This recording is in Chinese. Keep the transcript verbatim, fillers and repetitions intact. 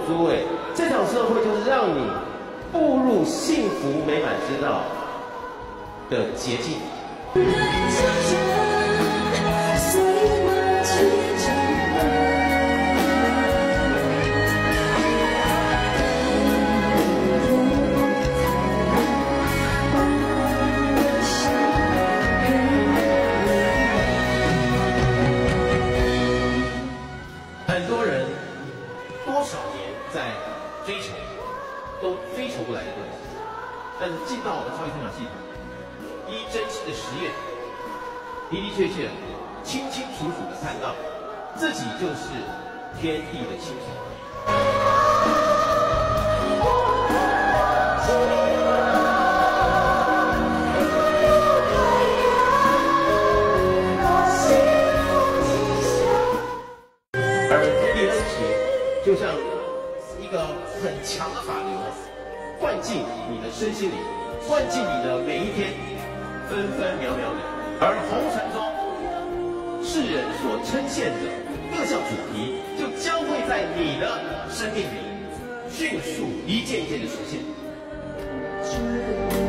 诸位，这场社会就是让你步入幸福美满之道的捷径。很多人多少年在追求，都追求不来的东西，但是进到我们超级成长系统，依真心的实验，的的确确、清清楚楚的看到，自己就是天地的清晨。而第二节就像一个很强的法流，灌进你的身心里，灌进你的每一天，分分秒秒里。而红尘中世人所呈现的各项主题，就将会在你的生命里迅速一件一件的实现。